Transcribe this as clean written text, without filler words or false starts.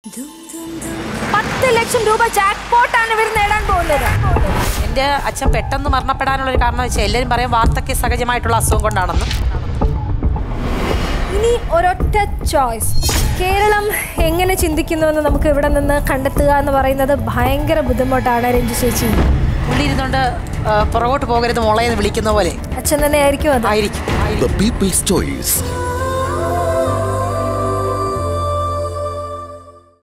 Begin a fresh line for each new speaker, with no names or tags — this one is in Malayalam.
10 ലക്ഷം രൂപ ജാക്ക്പോട്ടാണ് ഇവർ നേടാൻ പോകുന്നത്.
എൻ്റെ അച്ഛൻ പെട്ടെന്ന് മരണപ്പെടാനുള്ളൊരു കാരണം വെച്ചാൽ എല്ലാവരും പറയും വാർദ്ധക്യ സഹജമായിട്ടുള്ള അസുഖം കൊണ്ടാണെന്ന്.
ഇനി ഒരൊറ്റ ചോയ്സ്. കേരളം എങ്ങനെ ചിന്തിക്കുന്നുവെന്ന് നമുക്ക് ഇവിടെ നിന്ന് കണ്ടെത്തുക എന്ന് പറയുന്നത് ഭയങ്കര ബുദ്ധിമുട്ടാണ്. രഞ്ജു ചേച്ചി
പുള്ളി ഇരുന്നുകൊണ്ട് പുറകോട്ട് പോകരുത് മോളെ എന്ന് വിളിക്കുന്ന പോലെ
അച്ഛൻ തന്നെ ആയിരിക്കും അത്.
ആയിരിക്കും.
The People's Choice.